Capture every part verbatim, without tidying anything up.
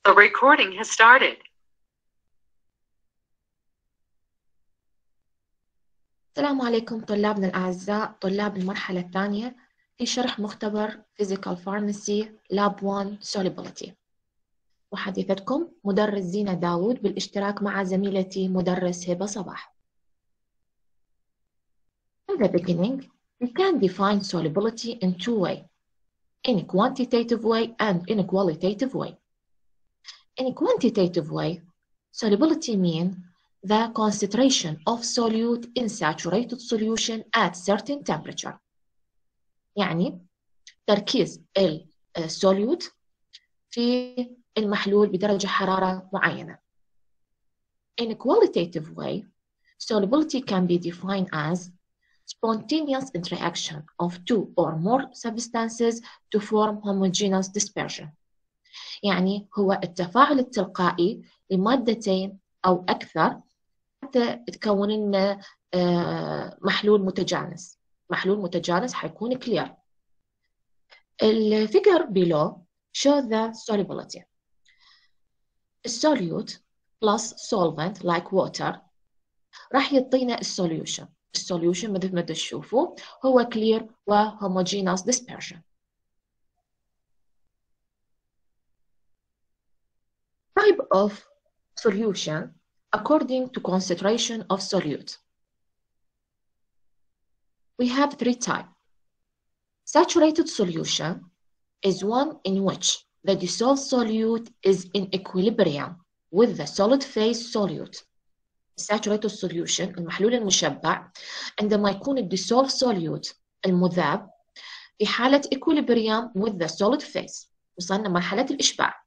The recording has started. السلام عليكم طلابنا الأعزاء، طلاب المرحلة الثانية في شرح مختبر Physical Pharmacy Lab واحد Solubility. محدثتكم مدرس زينة داود بالاشتراك مع زميلتي مدرس هبة صباح. In the beginning, we can define solubility in two ways, in a quantitative way and in a qualitative way. In a quantitative way, solubility means the concentration of solute in saturated solution at certain temperature. يعني تركيز السوليوت في المحلول بدرجة حرارة معينة. In a qualitative way, solubility can be defined as spontaneous interaction of two or more substances to form homogeneous dispersion. يعني هو التفاعل التلقائي لمادتين أو أكثر حتى تكون لنا محلول متجانس. محلول متجانس حيكون clear. The figure below shows the solubility. الsolute plus solvent like water راح يعطينا السوليوشن. السوليوشن مثل ما تشوفوا هو clear و homogeneous dispersion. Type of solution according to concentration of solute. We have three types. Saturated solution is one in which the dissolved solute is in equilibrium with the solid phase solute. Saturated solution المحلول المشبع عندما يكون ال dissolved solute المذاب في حالة equilibrium with the solid phase. وصلنا مرحلة الإشباع.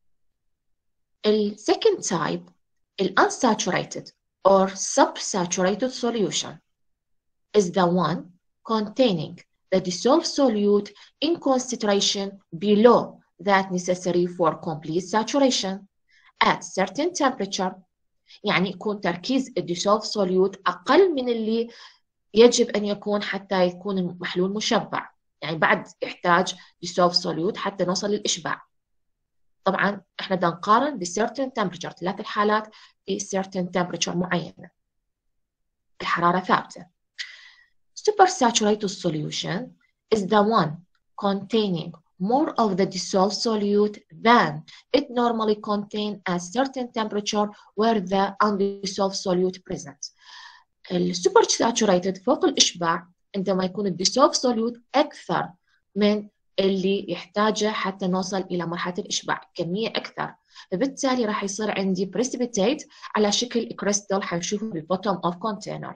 ال second type ال unsaturated or subsaturated solution is the one containing the dissolved solute in concentration below that necessary for complete saturation at certain temperature. يعني يكون تركيز الديسولف سوليوت أقل من اللي يجب أن يكون حتى يكون المحلول مشبع. يعني بعد يحتاج ديسولف سوليوت حتى نوصل للإشباع. طبعا احنا بدنا نقارن ب certain temperature، ثلاث الحالات ب certain temperature معينة الحرارة ثابتة. Supersaturated solution is the one containing more of the dissolved solute than it normally contains at certain temperature where the undissolved solute present. ال supersaturated فوق الإشباع عندما يكون ال dissolved solute أكثر من اللي يحتاجه حتى نوصل إلى مرحلة الإشباع، كمية أكثر. فبالتالي راح يصير عندي precipitate على شكل كريستال حنشوفه ب bottom of container.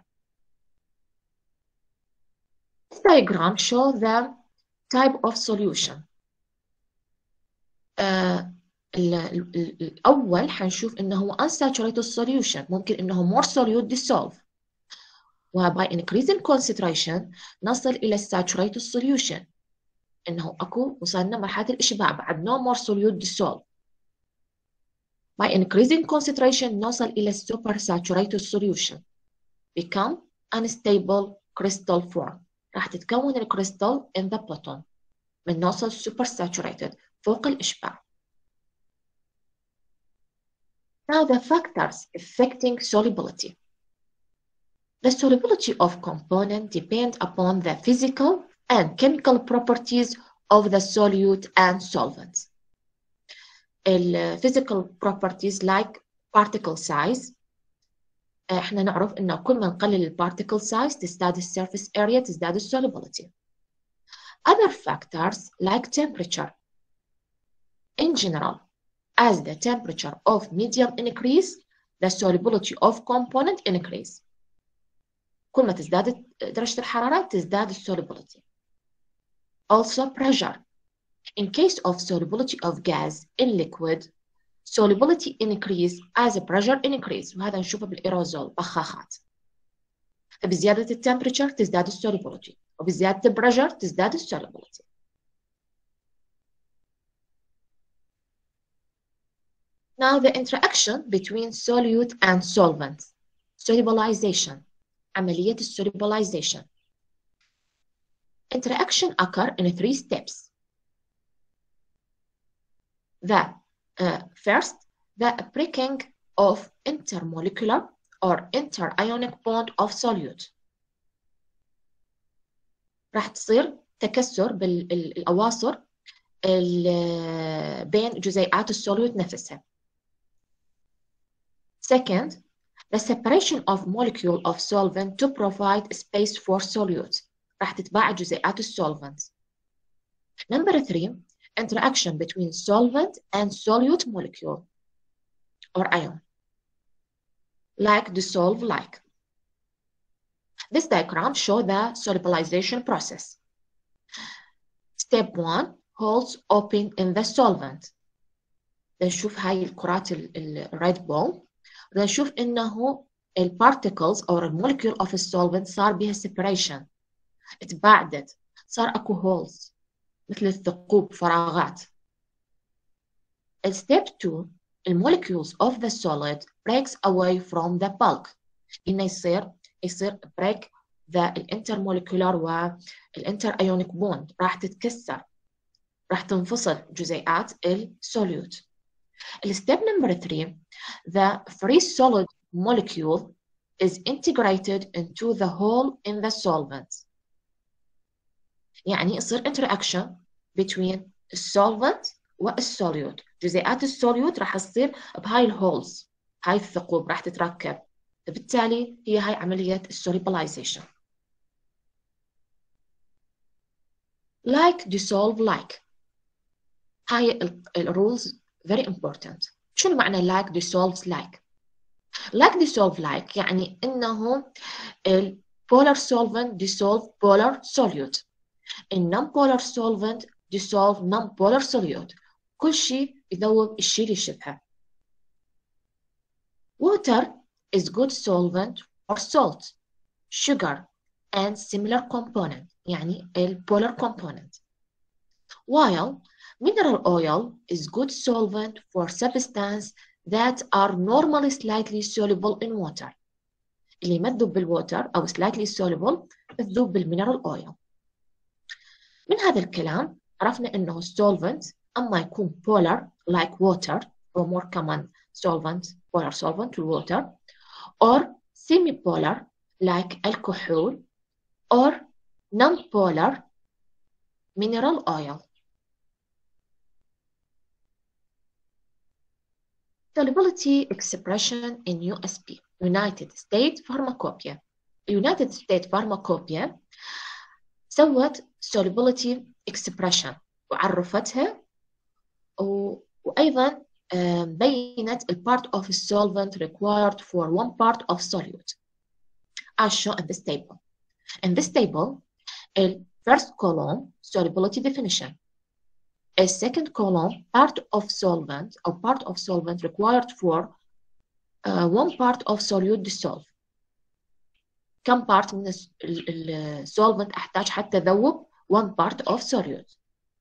This diagram shows the type of solution. آه الأول حنشوف إنه هو unsaturated solution، ممكن إنه more solute dissolve. و by increasing concentration نصل إلى saturated solution، إنه أكو وصلنا مرحلة الإشباع بعد no more solute dissolve. By increasing concentration نوصل إلى supersaturated solution become unstable crystal form. راح تتكون الكريستال in the bottom من نوصل supersaturated فوق الإشباع. Now the factors affecting solubility. The solubility of component depends upon the physical and chemical properties of the solute and solvents. The physical properties like particle size. احنا نعرف انه كل ما نقلل ال particle size تزداد ال surface area تزداد ال solubility. Other factors like temperature. In general, as the temperature of medium increase, the solubility of component increase. كل ما تزداد درجة الحرارة تزداد solubility. Also pressure. In case of solubility of gas in liquid, solubility increase as a pressure increase. وهذا نشوفه بالإيروزول بخاخات. بزيادة التمبريتشر تزداد solubility وبزيادة البريشر تزداد solubility. Now the interaction between solute and solvent. Solubilization. عملية solubilization. Interaction occur in three steps. The uh, first, the breaking of intermolecular or interionic bond of solute. راح تصير تكسر بالأواصر بين جزيئات السوليوت نفسها. Second, the separation of molecule of solvent to provide space for solute. راح تتباعد جزيئات السولفنت. Number three, interaction between solvent and solute molecule or ion, like dissolve like. This diagram shows the solubilization process. Step one, holes open in the solvent. نشوف هاي الكرات الريد بول، نشوف إنه البارتيكلز أو المولكيول of السولفنت صار بها separation، اتباعدت، صار أكو holes مثل الثقوب، فراغات. Step two, the molecules of the solid breaks away from the bulk. إنه يصير يصير break the intermolecular والinterionic bond، راح تتكسر، راح تنفصل جزيئات السوليوت. Step number three, the free solid molecule is integrated into the hole in the solvent. يعني يصير interaction between السولفنت والسوليوت. جزيئات السوليوت راح تصير بهاي الهولز، هاي الثقوب راح تتركب، بالتالي هي هاي عملية solubilization. Like dissolve like. هاي الrules very important. شو معنى like dissolves like؟ like dissolve like يعني إنه ال polar solvent dissolve polar solute. ال non-polar solvent dissolve non-polar solute. كل شيء يذوب الشيء اللي يشبهه. Water is good solvent for salt, sugar, and similar component. يعني ال polar component. While mineral oil is good solvent for substances that are normally slightly soluble in water. اللي ما تذوب بالووتر أو slightly soluble تذوب بالمينرال oil. من هذا الكلام عرفنا إنه solvent أما يكون polar like water or more common solvent polar solvent to water, or semi-polar like alcohol, or non-polar mineral oil. Solubility expression in U S P, United States Pharmacopoeia. United States Pharmacopoeia سوت solubility expression وعرفتها و... وأيضا بينت ال part of solvent required for one part of solute as shown in this table. In this table, the first column solubility definition. A second column, part of solvent or part of solvent required for uh, one part of solute dissolve. كم part من السولفنت أحتاج حتى ذوب one part of solute.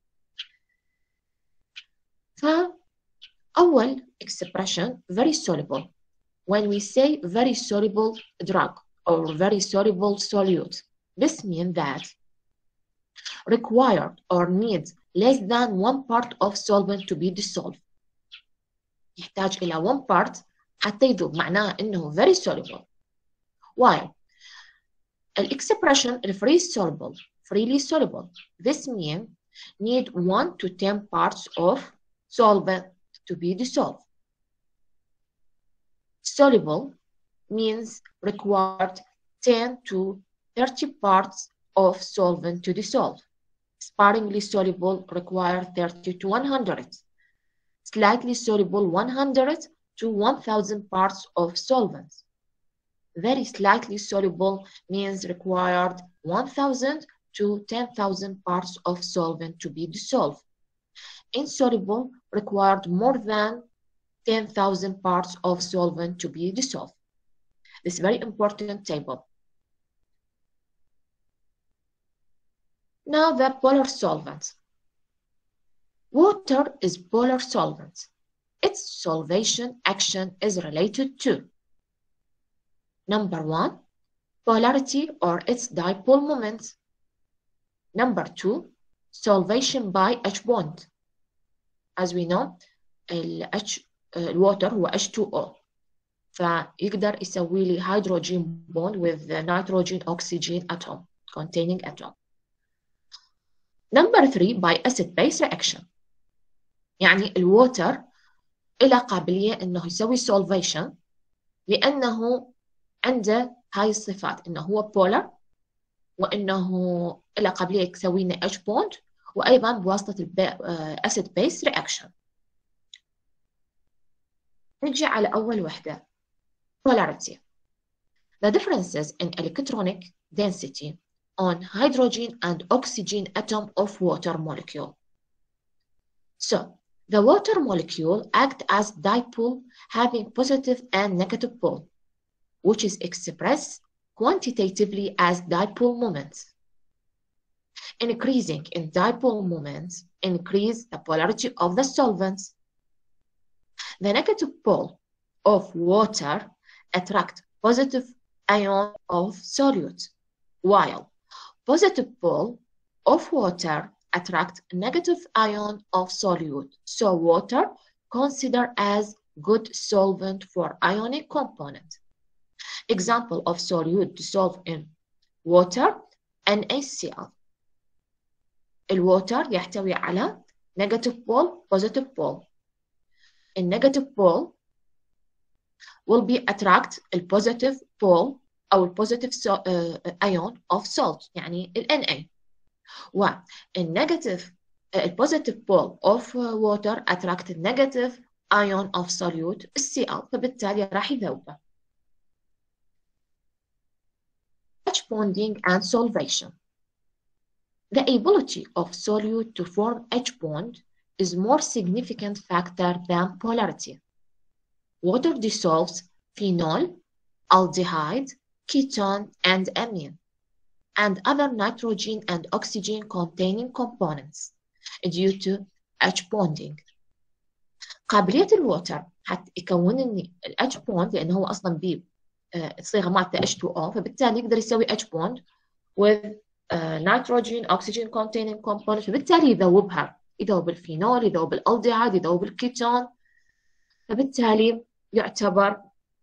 فأول expression very soluble. When we say very soluble drug or very soluble solute, this means that required or needs less than one part of solvent to be dissolved. يحتاج إلى one part حتى يذوب، معناه إنه very soluble. While الexpression free soluble, freely soluble, this means need one to ten parts of solvent to be dissolved. Soluble means required ten to thirty parts of solvent to dissolve. Sparingly soluble require thirty to one hundred. Slightly soluble one hundred to one thousand parts of solvents. Very slightly soluble means required one thousand to ten thousand parts of solvent to be dissolved. Insoluble required more than ten thousand parts of solvent to be dissolved. This is a very important table. Now the polar solvent. Water is polar solvent. Its solvation action is related to number one, polarity or its dipole moment. Number two, solvation by H bond. As we know, ال H الووتر هو إتش تو أو، فيقدر يسوي لي هيدروجين بوند with the nitrogen oxygen atom containing atom. Number three, by acid base reaction. يعني الووتر له قابلية انه يسوي solvation لانه عنده هاي الصفات، انه هو polar، وانه له قابلية يسوي لنا H bond، وايضا بواسطة acid base reaction. نجي على اول وحدة polarity. The differences in electronic density on hydrogen and oxygen atom of water molecule. So, the water molecule acts as dipole having positive and negative pole, which is expressed quantitatively as dipole moment. Increasing in dipole moment increase the polarity of the solvent. The negative pole of water attract positive ion of solute, while positive pole of water attract negative ion of solute. So water considered as good solvent for ionic component. Example of solute dissolved in water NaCl. الwater يحتوي على negative pole, positive pole. The negative pole will be attract the positive pole أو the positive so, uh, ion of salt يعني ال Na. والنيجاتيف uh, positive pole of uh, water attract the negative ion of solute Cl، فبالتالي راح يذوبه. H bonding and solvation. The ability of solute to form H bond is more significant factor than polarity. Water dissolves phenol, aldehyde, ketone, and amine, and other nitrogen and oxygen containing components due to H bonding. قابلية الووتر حتى يكون لي ال H bond لأنه هو أصلا ب الصيغة مالته إتش تو أو، فبالتالي يقدر يسوي H bond with uh, nitrogen oxygen containing components، فبالتالي يذوبها، يذوب الفينول، يذوب الالديهايد، يذوب الكيتون، فبالتالي يعتبر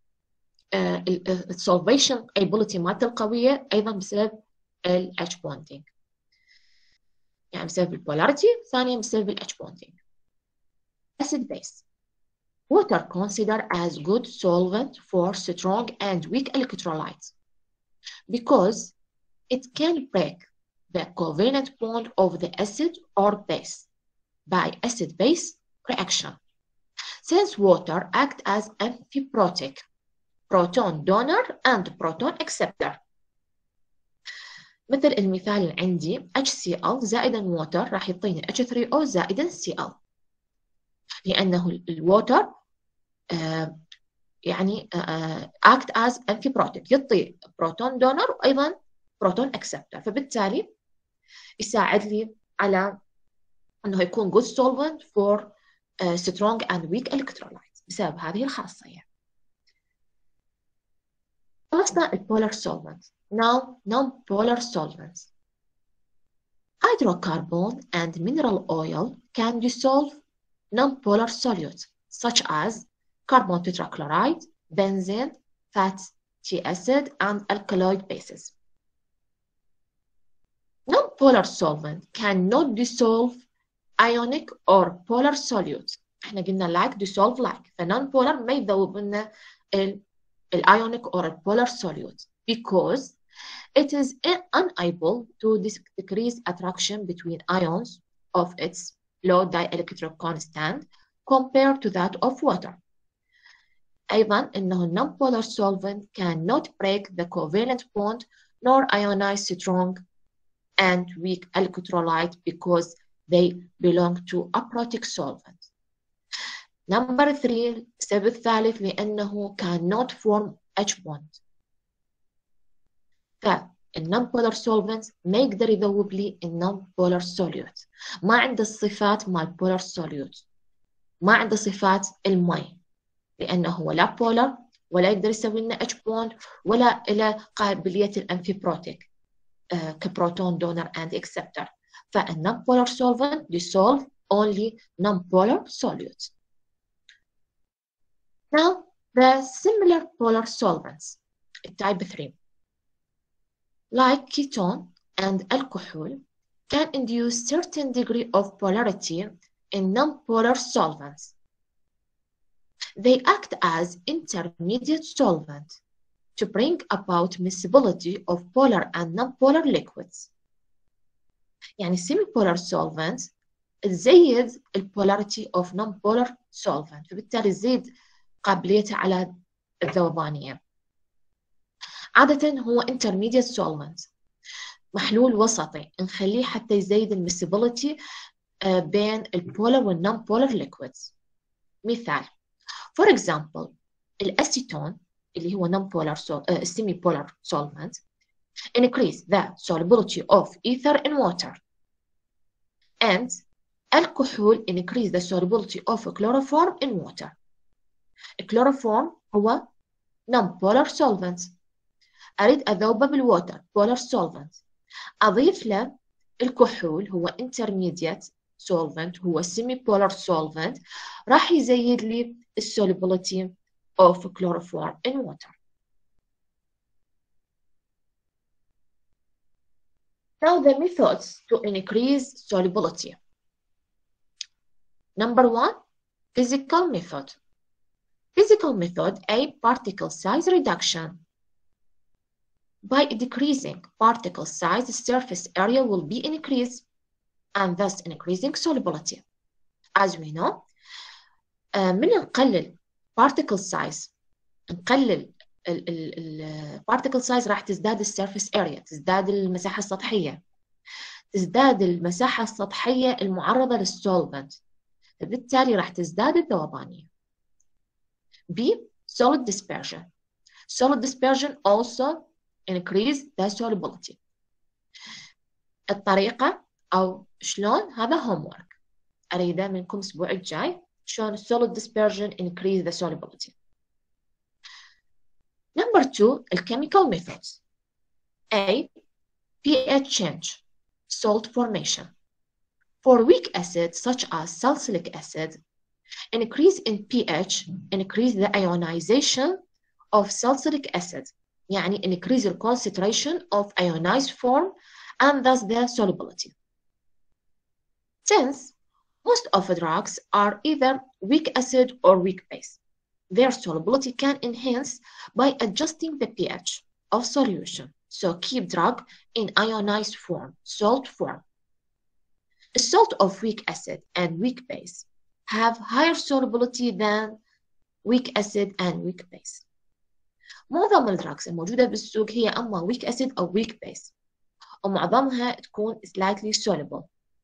السولفيشن ability مالته القوية أيضا بسبب ال H bonding، يعني بسبب البولاريتي، ثانيا بسبب ال H bonding. Acid base. Water considered as good solvent for strong and weak electrolytes because it can break the covalent bond of the acid or base by acid-base reaction. Since water acts as amphiprotic, proton donor and proton acceptor. مثل المثال اللي عندي HCl زائدا water راح يعطيني إتش ثري أو زائدا Cl، لأنه الووتر آه يعني آه act as amphiprotic، يعطي بروتون دونر وأيضا بروتون acceptor، فبالتالي يساعد لي على أنه يكون good solvent for uh, strong and weak electrolytes بسبب هذه الخاصية. خلصنا البولار solvents. Now non-polar solvents. Hydrocarbon and mineral oil can dissolve non-polar solutes such as carbon tetrachloride, benzene, fatty acid, and alkaloid bases. Non-polar solvent cannot dissolve ionic or polar solutes. احنا قلنا like dissolve like، فnon-polar ما يذوب لنا ionic or polar solute because it is unable to decrease attraction between ions of its low dielectric constant compared to that of water. أيضا إنه non-polar solvent cannot break the covalent bond nor ionize strong and weak electrolyte because they belong to aprotic solvent. Number three السبب الثالث لأنه cannot form H bond. فالnon-polar solvent ما يقدر يذوب لي non-polar solute، ما عنده الصفات مال polar solute، ما عنده صفات المي، لأنه هو لا polar ولا يقدر يسوي لنا H bond ولا له قابلية الأمفيبروتيك uh, كبروتون donor and acceptor. فالnon-polar solvent dissolve only non-polar solute. Now, the similar polar solvents, type three, like ketone and alcohol, can induce certain degree of polarity in non-polar solvents. They act as intermediate solvent to bring about miscibility of polar and non-polar liquids. يعني semi-polar solvents تزيد البولاريتي of non-polar solvent، فبالتالي تزيد قابليته على الذوبانية. عادة هو intermediate solvent، محلول وسطي، نخليه حتى يزيد المسيبيليتي بين البولار والنون بولار liquids. مثال for example الأسيتون اللي هو non polar uh, semi polar solvent increase the solubility of ether in water, and alcohol increase the solubility of chloroform in water. الكلوروفورم هو non polar solvent، أريد أذوبه بالووتر polar solvent، أضيف له الكحول هو intermediate solvent هو semi polar solvent، راح يزيد لي solubility of chloroform in water. Now the methods to increase solubility. Number one, physical method. Physical method, A, particle size reduction. By decreasing particle size, surface area will be increased and thus increasing solubility. As we know, uh, من نقلل particle size، نقلل ال ال ال particle size راح تزداد السيرفيس اريا، تزداد المساحة السطحية، تزداد المساحة السطحية المعرضة للسولفنت، فبالتالي راح تزداد الذوبانية. B, solid dispersion. Solid dispersion also increase the solubility. الطريقة أو شلون هذا homework أريده منكم الأسبوع الجاي، شلون solid dispersion increase the solubility. Number two, chemical methods. A, pH change, salt formation. For weak acids such as salicylic acid, increase in pH increase the ionization of salicylic acid، يعني increase the concentration of ionized form and thus the solubility. Since most of the drugs are either weak acid or weak base, their solubility can enhance by adjusting the pH of solution. So keep drug in ionized form, salt form. The salt of weak acid and weak base have higher solubility than weak acid and weak base. معظم الدراكس الموجودة بالسوق هي أما weak acid أو weak base، ومعظمها تكون slightly soluble.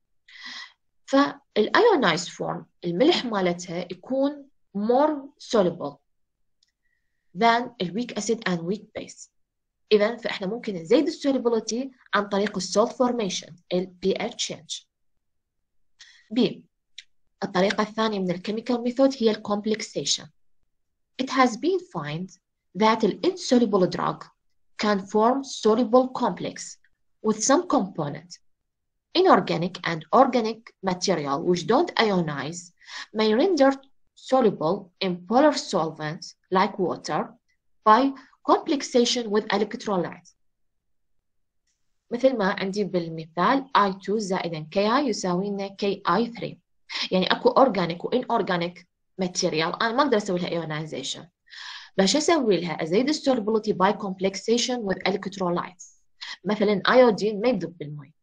فالionized form الملح مالتها يكون more soluble than weak acid and weak base. إذن فإحنا ممكن نزيد solubility عن طريق salt formation ال pH change. B. الطريقة الثانية من الchemical method هي complexation. It has been found that an insoluble drug can form soluble complex with some component. Inorganic and organic material which don't ionize may render soluble in polar solvents like water by complexation with electrolyte. مثل ما عندي بالمثال I two زائدا Ki يساوي لنا K I three، يعني اكو organic و inorganic material انا ما اقدر اسوي لها ionization، باش اسوي لها ازيد solubility by complexation with electrolytes. مثلا iodine ما يذوب بالماء،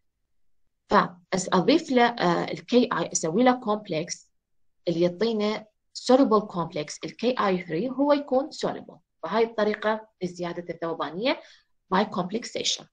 فاضيف له الكي اي اسوي له complex اللي يعطينا soluble complex الكي اي three هو يكون soluble، وهاي الطريقه لزياده الذوبانيه by complexation.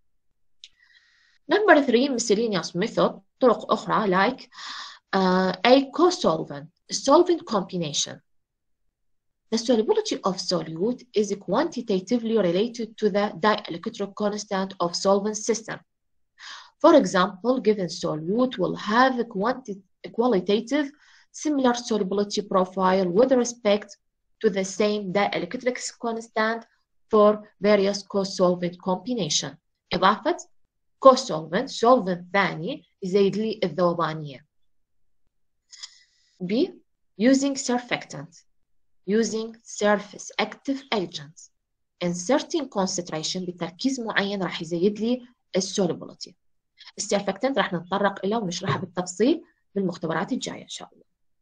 Number three, miscellaneous method، طرق أخرى like uh, a co-solvent, solvent combination. The solubility of solute is quantitatively related to the dielectric constant of solvent system. For example, given solute will have a qualitative similar solubility profile with respect to the same dielectric constant for various co-solvent combination. إضافة co-solvent solvent ثاني يزيد لي الذوبانية. B. Using surfactant. using surface active agents in certain concentration بتركيز معين راح يزيد لي السولوبيليتي. السيرفكتنت راح نتطرق إليه ونشرحها بالتفصيل بالمختبرات الجاية إن شاء الله.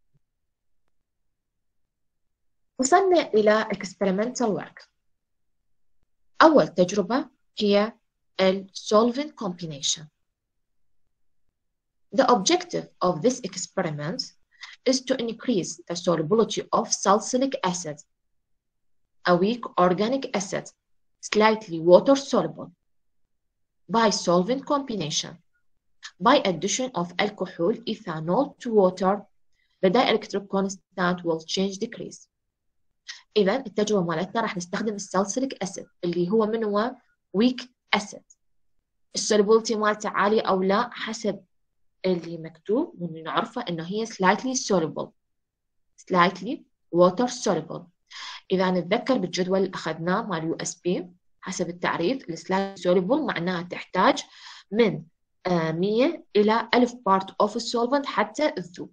وصلنا إلى experimental work. أول تجربة هي ال solvent combination. The objective of this experiment is to increase the solubility of salicylic acid, a weak organic acid, slightly water soluble, by solvent combination. By addition of alcohol, ethanol to water, the dielectric constant will change decrease. إذا التجربة مالتنا راح نستخدم السالسيليك أسيد اللي هو من هو weak acid. السولوبيلتي مالته عالية أو لا حسب اللي مكتوب واللي نعرفه إنه هي slightly soluble, slightly water soluble. إذا نتذكر بالجدول اللي أخذناه مال يو إس بي حسب التعريف ال slightly soluble معناها تحتاج من مية إلى ألف part of solvent حتى تذوب.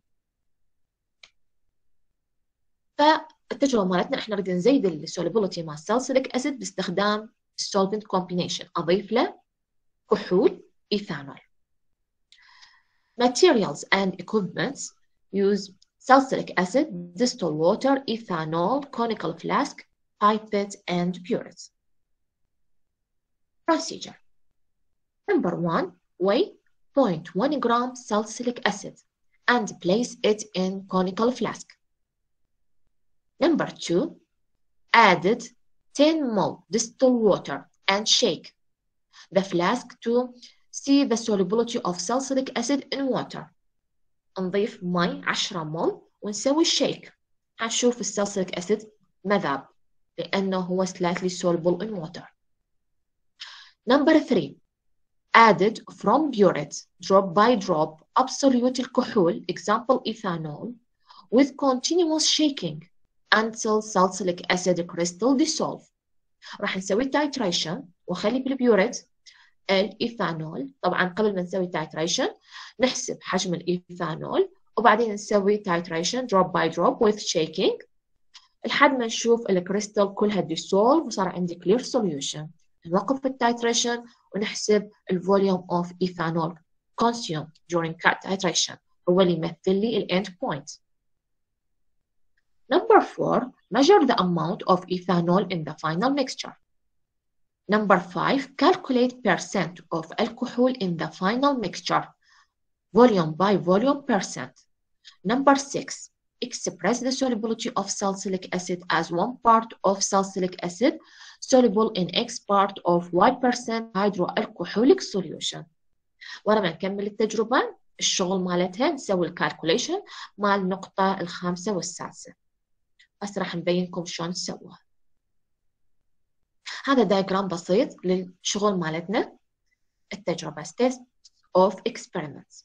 فالتجربة مالتنا احنا نريد نزيد السولوبيلتي مال السالسيليك أسيد باستخدام solvent combination. أضيف له كحول إيثانول. Materials and equipments use salicylic acid, distilled water, ethanol, conical flask, pipette, and burette. Procedure. Number one, weigh zero point one gram salicylic acid and place it in conical flask. Number two, added ten milliliters distilled water and shake the flask to see the solubility of salicylic acid in water. نضيف مي عشرة مل ونسوي شيك. هنشوف السالسيليك أسيد مذاب لأنه هو slightly soluble in water. Number three, added from burette drop by drop absolute الكحول example ethanol with continuous shaking until salicylic acid crystal dissolve. راح نسوي titration وخلي بالبيوريت الإيثانول. طبعا قبل ما نسوي titration نحسب حجم الإيثانول وبعدين نسوي titration drop by drop with shaking لحد ما نشوف الكريستال كلها dissolve وصار عندي clear solution. نوقف التايتريشن ونحسب الفوليوم of ethanol consumed during titration هو اللي يمثل لي ال end point. Number four, measure the amount of ethanol in the final mixture. Number five, calculate percent of alcohol in the final mixture, volume by volume percent. Number six, express the solubility of salicylic acid as one part of salicylic acid soluble in X part of Y percent hydroalcoholic solution. ورا ما نكمل التجربة الشغل مالتها نسوي الكالكوليشن مال النقطة الخامسة والسادسة. بس راح نبينكم شلون نسويها. هذا دايجرام بسيط للشغل مالتنا التجربة steps of experiments.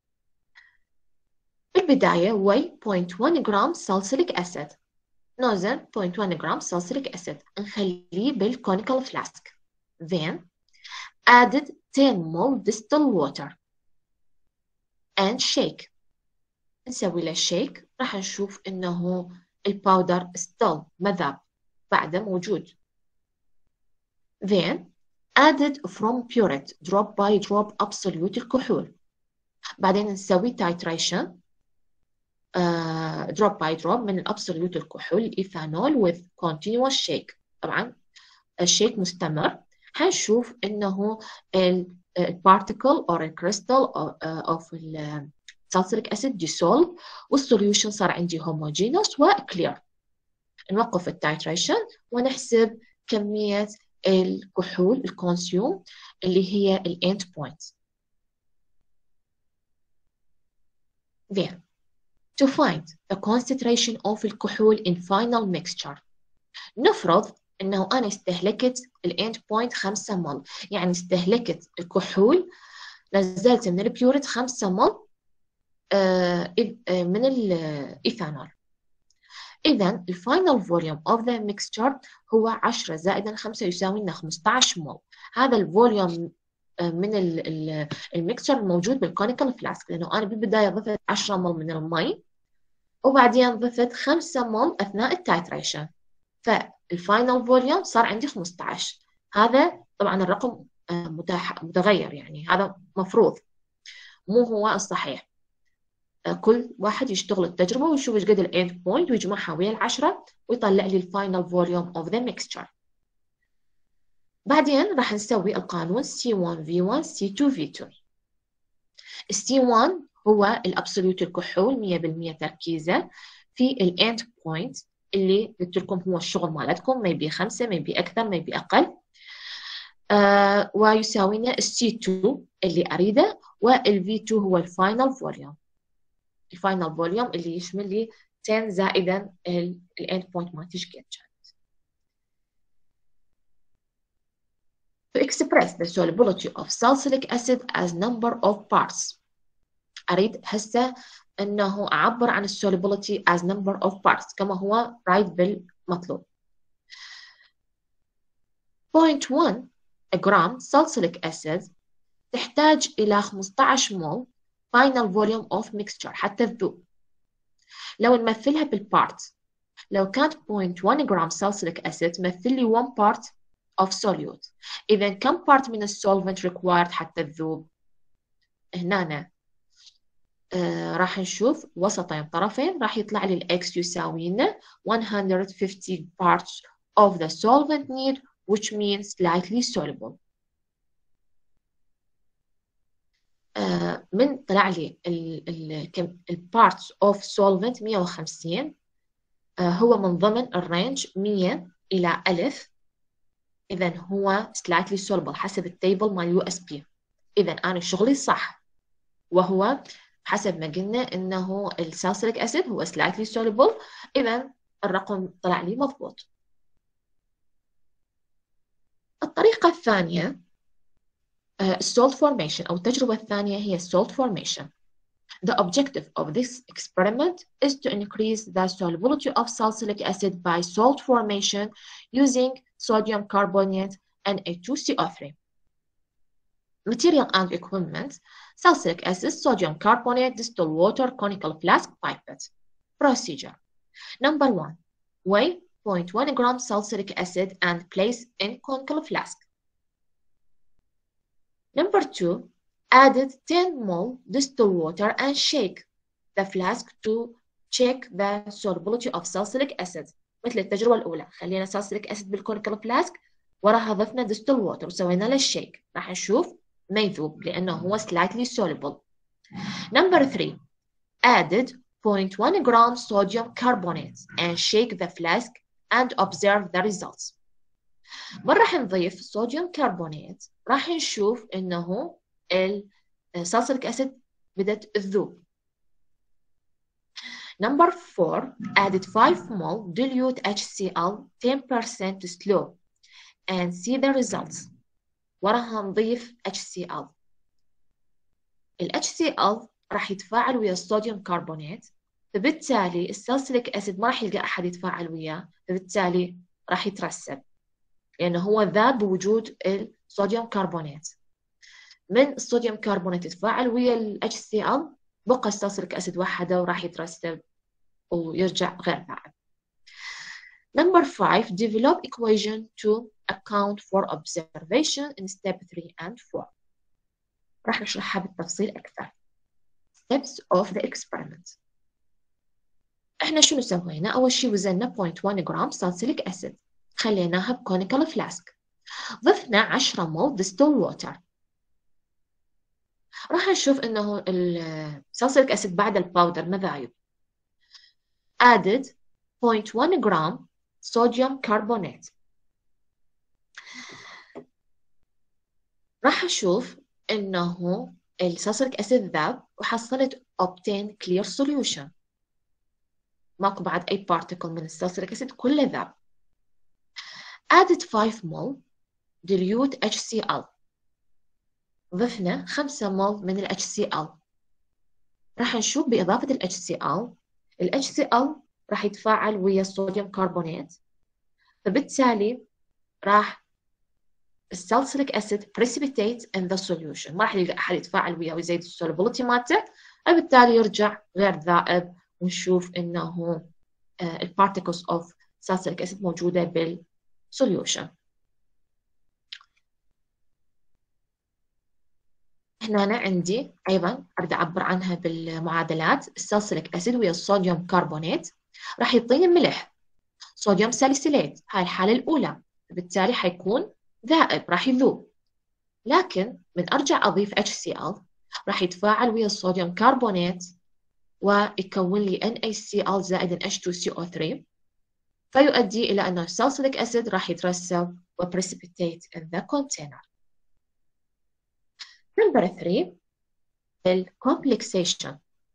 البداية weigh zero point one gram salicylic acid nozzle zero point one gram salicylic acid نخليه بالconical flask. Then added ten milliliters distilled water and shake. نسوي له shake راح نشوف إنه الباودر still مذاب بعده موجود. Then added from burette drop by drop absolute الكحول. بعدين نسوي titration uh, drop by drop من الابسوليوت الكحول الإيثانول with continuous shake. طبعا الشيك مستمر. هنشوف إنه البارتيكل or الكريستال of salicylic acid dissolve والسوليوشن صار عندي homogeneous وclear. نوقف التايتريشن ونحسب كمية الكحول الكونسيوم اللي هي ال end point. Then to find the concentration of الكحول in final mixture. نفرض إنه أنا استهلكت ال end point خمسة مل، يعني استهلكت الكحول نزلت من البيوريت خمسة مل من الإيثانول. إذن ال final volume of the mixture هو عشرة زائدا خمسة يساوي لنا خمسة عشر مول. هذا الفوليوم من الميكستشر الموجود بالكونيكال فلاسك، لأنه أنا بالبداية ضفت عشرة مول من المي وبعدين ضفت خمسة مول أثناء التايتريشن، فالفاينل فوليوم صار عندي خمسة عشر. هذا طبعا الرقم متاح متغير، يعني هذا مفروض، مو هو الصحيح. كل واحد يشتغل التجربة ويشوف ايش قد الاند بوينت ويجمعها ويا العشرة ويطلع لي الفاينل فوليوم اوف ذا ميكستشر. بعدين راح نسوي القانون سي واحد في واحد سي اثنين في اثنين. سي واحد هو الابسوليوت الكحول مية بالمية تركيزه في الاند بوينت اللي قلت لكم هو الشغل مالتكم، ميبي خمسة ميبي اكثر ميبي اقل. آه ويساوينا السي اثنين اللي اريده، والفي اثنين هو الفاينل فوليوم. الفاينل فوليوم اللي يشمل لي عشرة زائدا الاند بوينت مالتي ايش قد كانت. To express the solubility of salicylic acid as number of parts. أريد هسه أنه أعبر عن solubility as number of parts كما هو رايت بالمطلوب. point one جرام salicylic acid تحتاج إلى خمسة عشر مول final volume of mixture حتى تذوب. لو نمثلها بالبارت، لو كانت point one جرام salicylic acid تمثل لي one part of solute. إذا كم part من السولفنت required حتى تذوب؟ هنا آه راح نشوف وسطين طرفين، راح يطلع لي الإكس يساوي لنا one hundred fifty parts of the solvent need which means slightly soluble. آه من طلع لي ال parts of solvent مية وخمسين، آه هو من ضمن الرينج مية إلى ألف، إذا هو slightly soluble حسب التيبل مال يو اس بي. إذا أنا شغلي صح، وهو حسب ما قلنا إنه السالسيليك أسيد هو slightly soluble، إذا الرقم طلع لي مضبوط. الطريقة الثانية salt formation أو التجربة الثانية هي salt formation. The objective of this experiment is to increase the solubility of salicylic acid by salt formation using sodium carbonate N A two C O three. Material and equipment: salicylic acid, sodium carbonate, distilled water, conical flask, pipette. Procedure: number one, weigh zero point one gram salicylic acid and place in conical flask. Number two, added ten ml distilled water and shake the flask to check the solubility of salicylic acid. مثل التجربة الأولى، خلينا salicylic acid بالكونيكال فلاسك، وراها ضفنا distilled water وسوينا له الشيك، راح نشوف ما يذوب لأنه هو slightly soluble. Number three, added zero point one gram sodium carbonate and shake the flask and observe the results. مرة راح نضيف صوديوم كربونات، راح نشوف إنه السالسيليك أسيد بدأت تذوب. Number four, added five ml dilute H C l ten percent slow and see the results. وراها نضيف H C l. ال H C l راح يتفاعل ويا الصوديوم كربونات، فبالتالي السالسيليك أسيد ما راح يلقى أحد يتفاعل وياه، فبالتالي راح يترسب لأنه هو ذاب بوجود الصوديوم كربونات. من الصوديوم كربونات يتفاعل ويا ال H C l بقى السالسيليك أسيد وحده وراح يترسب ويرجع غير ذاب. Number five, develop equation to account for observation in step three and four. راح نشرحها بالتفصيل أكثر. Steps of the experiment. إحنا شنو سوينا؟ أول شيء وزننا zero point one جرام سالسيليك أسيد، خليناها بكونيكال فلاسك، ضفنا عشرة مول distilled water. راح نشوف إنه السالسيليك أسيد بعد الباودر ما ذايب. added zero point one جرام صوديوم كربونات. راح أشوف إنه السالسيليك أسيد ذاب وحصلت obtain clear solution، ماكو بعد أي particle من السالسيليك أسيد، كله ذاب. added five mol dilute H C l، ضفنا خمسة مول من ال H C l. راح نشوف بإضافة ال H C l، ال H C l راح يتفاعل ويا الصوديوم كربونات، فبالتالي راح السالسيليك أسيد precipitate in the solution، ما راح يلقى أحد يتفاعل وياه ويزيد السولوبيليتي مالته، فبالتالي يرجع غير ذائب ونشوف إنه البارتيكلز أوف ساليسيليك أسيد موجودة بالسوليوشن. هنا أنا عندي أيضا أريد أعبر عنها بالمعادلات. الساليسيليك أسيد ويا الصوديوم كربونات راح يعطيني ملح صوديوم ساليسيليت، هاي الحالة الأولى، بالتالي حيكون ذائب راح يذوب. لكن من أرجع أضيف HCl راح يتفاعل ويا الصوديوم كربونات ويكون لي NaCl زائد إتش تو سي أو ثري، فيؤدي إلى أن الساليسيليك أسيد راح يترسب و precipitate in the container. Number three الcomplexation.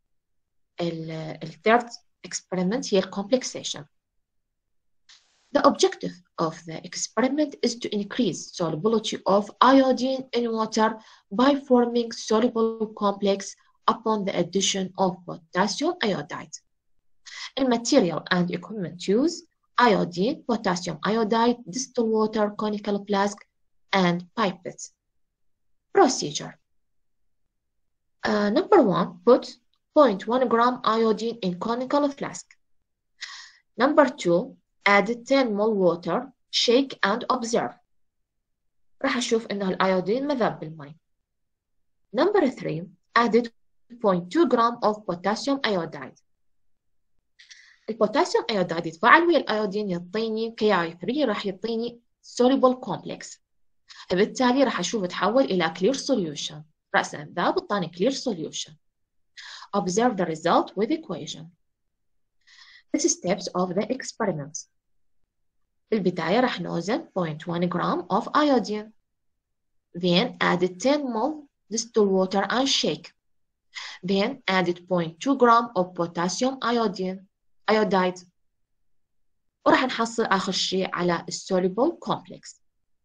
الثird experiment هي الcomplexation. The objective of the experiment is to increase solubility of iodine in water by forming soluble complex upon the addition of potassium iodide. In material and equipment used: iodine, potassium iodide, distilled water, conical flask, and pipette. Procedure. Uh, number one, put zero point one gram iodine in conical flask. Number two, add ten milliliters water, shake and observe. راح أشوف إنه الأيودين مذاب بالماء. Number three, add zero point two gram of potassium iodide. البوتاسيوم ايودايد يتفاعل ويا الايودين يعطيني كي اي ثري، راح يعطيني soluble complex، فبالتالي راح اشوف تحول الى clear solution. رأسا ذاب اعطاني clear solution. Observe the result with equation. The steps of the experiment. في البداية راح نوزن zero point one gram of iodine. Then add ten milliliters distilled water and shake. Then add zero point two gram of potassium iodine iodide. وراح نحصل آخر شيء على soluble complex.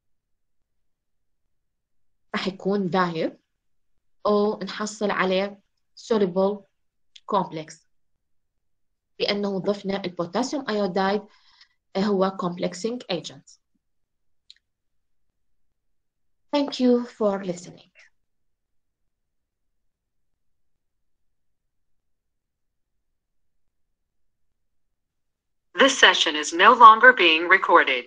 راح يكون ذايب أو نحصل عليه soluble complex لأنه ضفنا البوتاسيوم ايودايد هو complexing agent. Thank you for listening. This session is no longer being recorded.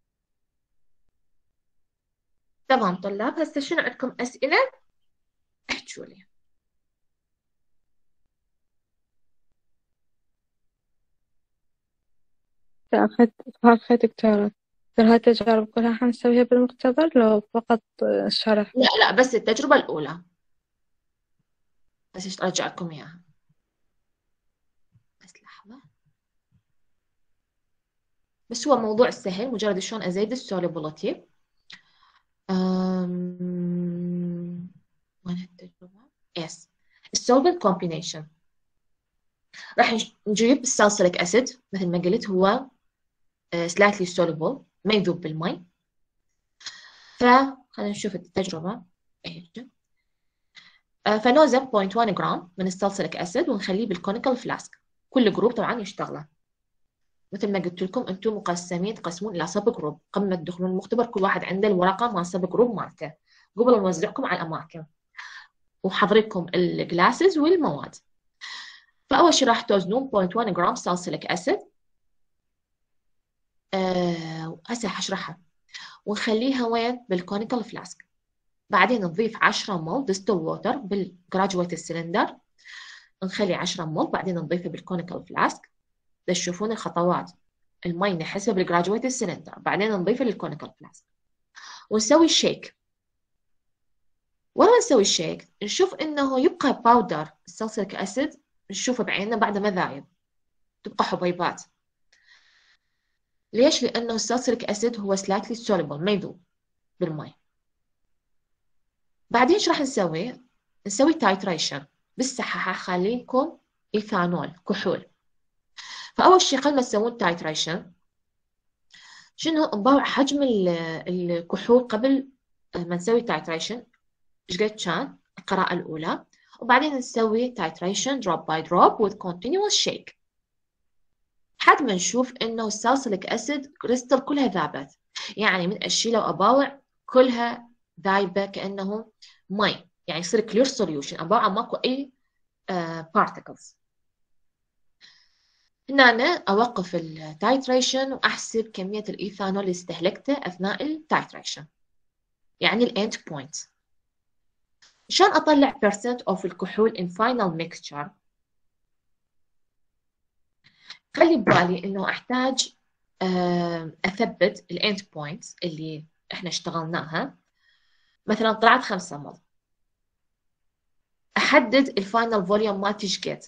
تمام طلاب، هسه شنو عندكم أسئلة؟ احكوا لي. أخذت أخذت دكتورة، هل هاي التجارب كلها حنسويها بالمختبر لو فقط الشرح؟ لا لا، بس التجربة الأولى، بس أرجع لكم إياها. بس لحظة، بس هو موضوع سهل، مجرد شلون أزيد السوليبيليتي. أم... وين التجربة؟ يس، السولفنت كومبينيشن. راح نجيب السالسيليك أسيد مثل ما قلت، هو سلايتلي soluble، ما يذوب بالماء. فخلينا نشوف التجربة. فنوزن zero point one جرام من السالسيليك أسيد ونخليه بالكونيكال فلاسك. كل جروب طبعا يشتغله مثل ما قلت لكم، انتم مقسمين تقسمون الى سب جروب. قبل ما تدخلون المختبر كل واحد عنده الورقه مال سب جروب مالته قبل نوزعكم على الاماكن وحضركم الجلاسز والمواد. فاول شيء راح توزنون zero point one جرام سالسيليك اسيد، أه هسه حشرحها، ونخليها وين؟ بالكونيكال فلاسك. بعدين نضيف عشرة مول ديستل ووتر بالجراجويت سلندر، نخلي عشرة مول، بعدين نضيفه بالكونيكال فلاسك. تشوفون الخطوات، المي نحسبه بالجراجويت سلندر، بعدين نضيفه للكونيكال فلاسك ونسوي شيك. ولما نسوي الشيك نشوف انه يبقى باودر السالسيليك اسيد، نشوفه بعيننا بعد ما ذايب تبقى حبيبات. ليش؟ لانه السالسيليك اسيد هو سلايتلي سوليبل، ما يذوب بالماء. بعدين ايش راح نسوي؟ نسوي تايتريشن. بالصحة حخلي لكم ايثانول كحول. فاول شيء قبل ما تسوون تايتريشن شنو؟ نضوع حجم الكحول قبل ما نسوي تايتريشن ايش قد كان القراءة الأولى، وبعدين نسوي تايتريشن دروب باي دروب with continuous shake لحد ما نشوف إنه السالسيليك أسيد كريستال كلها ذابت، يعني من أشيله وأباوع كلها ذايبة كأنه مي، يعني يصير clear solution، أباوع ماكو أي uh, particles. هنا أنا أوقف التايتريشن وأحسب كمية الإيثانول اللي استهلكته أثناء التايتريشن، يعني الإند بوينت. عشان أطلع percent of الكحول in final mixture، خلي ببالي إنه أحتاج أثبت الإند بوينت اللي إحنا اشتغلناها. مثلا طلعت خمسة مل، أحدد الفاينل فوليوم مالتي شقد،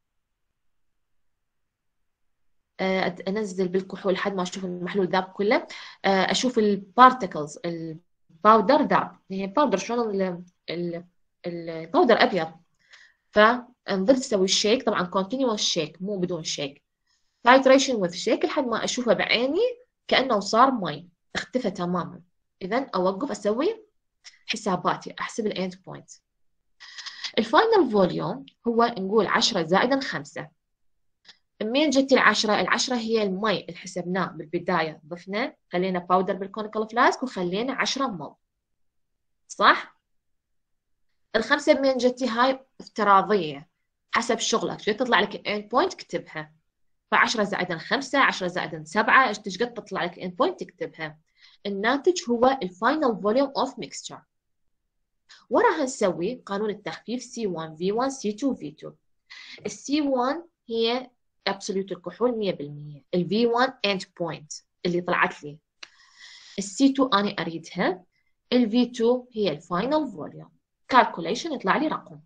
انزل بالكحول لحد ما اشوف المحلول ذاب كله، اشوف البارتكلز الباودر ذاب. هي باودر شلون الباودر ابيض، فنظل اسوي الشيك، طبعا كونتينيوس شيك مو بدون شيك، تايتريشن وذ شيك لحد ما اشوفه بعيني كانه صار مي، اختفى تماما. اذا اوقف اسوي حساباتي، احسب الاند بوينت. الفاينل فوليوم هو نقول عشرة زائدا خمسة. منين جت العشرة؟ العشرة هي المي اللي حسبناه بالبداية، ضفنا خلينا باودر بالكونيكال فلاسك وخلينا عشرة مل، صح؟ الخمسة منين جتي؟ هاي افتراضية حسب شغلك، شو تطلع لك الان بوينت اكتبها. فعشرة زائدا خمسة، عشرة زائدا سبعة، ايش قد تطلع لك الان بوينت تكتبها. الناتج هو الفاينل فوليوم اوف ميكستشر. وراها نسوي قانون التخفيف سي واحد في واحد سي اثنين في اثنين. السي واحد هي ابسوليوت الكحول مية بالمية، ال في واحد end point اللي طلعت لي، ال سي اثنين أنا أريدها، ال في اثنين هي الفاينل فوليوم. calculation يطلع لي رقم.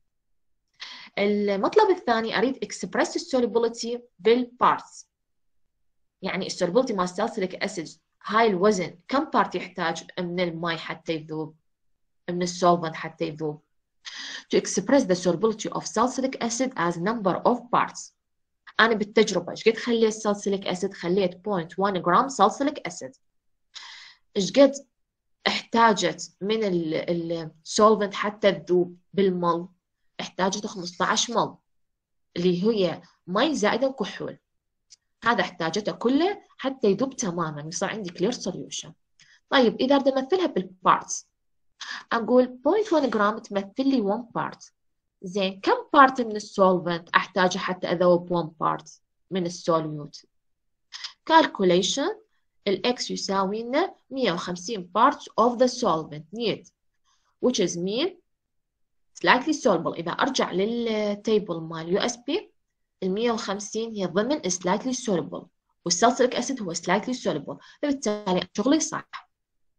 المطلب الثاني أريد express solubility بالبارتس، يعني السولوبيلتي مال سالسيليك أسيد هاي الوزن كم بارت يحتاج من الماء حتى يذوب، من السولفنت حتى يذوب. to express the solubility of salicylic acid as number of parts. أنا بالتجربة إيش قد خليت سالسيليك أسيد؟ خليت صفر فاصلة واحد جرام سالسيليك أسيد. إيش قد احتاجت من السولفنت حتى تذوب بالمل؟ احتاجت خمسة عشر مل، اللي هي مي زائدا كحول. هذا احتاجته كله حتى يذوب تماما ويصير عندي كلير سوليوشن. طيب إذا بدي أمثلها بالبارتس، أقول صفر فاصلة واحد جرام تمثل لي واحد بارت. زين كم بارت من السولفنت أحتاجه حتى أذوب واحد بارت من السوليوت؟ calculation الإكس يساوي لنا مية وخمسين parts of the solvent need which is mean slightly soluble. إذا أرجع للتيبل مال يو اس بي، ال مية وخمسين هي ضمن slightly soluble والسالسيليك أسيد هو slightly soluble، فبالتالي شغلي صح.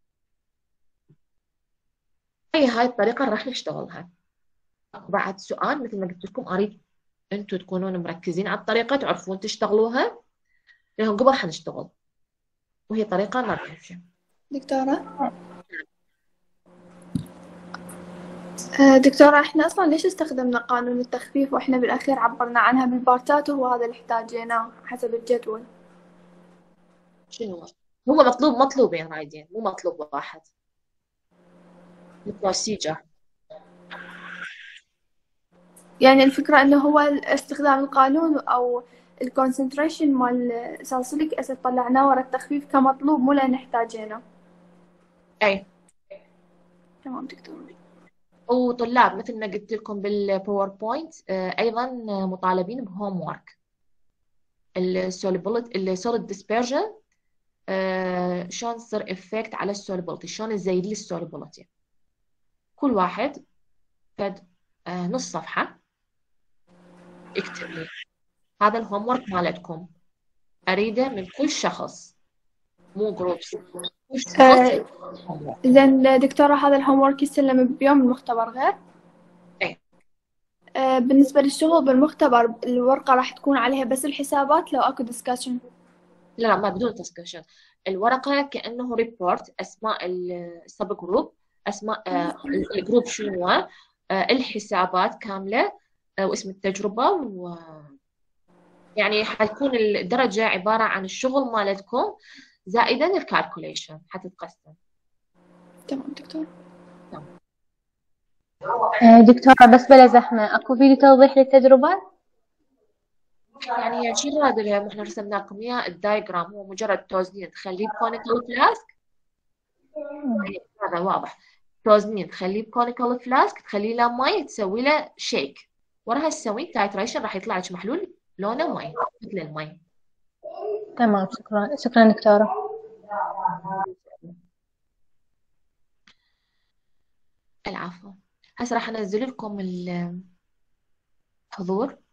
هي هاي الطريقة راح نشتغلها. بعد سؤال مثل ما قلت لكم أريد أنتوا تكونون مركزين على الطريقة، تعرفون تشتغلوها، لأنهم قبل حنشتغل وهي طريقة ما بتمشي. دكتورة آه، دكتورة احنا اصلا ليش استخدمنا قانون التخفيف واحنا بالاخير عبرنا عنها بالبارتات وهو هذا اللي احتاجيناه حسب الجدول؟ شنو هو مطلوب؟ مطلوبين رايدين، مو مطلوب واحد. البروسيجر يعني الفكرة انه هو استخدام القانون او الكونسنتريشن مال سالسيليك اسيد طلعناه ورا التخفيف كمطلوب، مو لان احتاجينه. اي تمام دكتورة. وطلاب مثل ما قلت لكم بالباوربوينت ايضا مطالبين بهوم ورك. السوليبيليتي السوليد ديسبيرجن شلون تصير افكت على السوليبيليتي، شلون تزيد لي السوليبيليتي. كل واحد قد نص صفحة اكتب لي هذا الهوم ورك مالتكم، اريده من كل شخص مو جروبس، كل شخص. آه، زين دكتورة هذا الهوم ورك يسلم بيوم المختبر غير؟ ايه آه، بالنسبة للشغل بالمختبر الورقة راح تكون عليها بس الحسابات لو اكو ديسكشن؟ لا لا ما بدون ديسكشن. الورقة كأنه ريبورت، أسماء السب جروب، أسماء آه الجروب شنو، آه الحسابات كاملة، آه واسم التجربة، و يعني حتكون الدرجة عبارة عن الشغل مالتكم زائدا الكالكوليشن حتتقسم. تمام دكتور. دكتورة بس بلا زحمة، أكو فيديو توضيح للتجربة؟ يعني شيل هذا اللي احنا رسمنا لكم اياه الدايجرام، هو مجرد توزنين تخليه بكونيكال فلاسك. هذا واضح، توزنين تخليه بكونيكال فلاسك، تخليه له مي، تسوي له شيك، وراها تسوي تايتريشن، راح يطلع لك محلول لونه مي مثل المي. تمام، شكرا شكرا دكتورة. العفو. هسه راح انزل لكم الحضور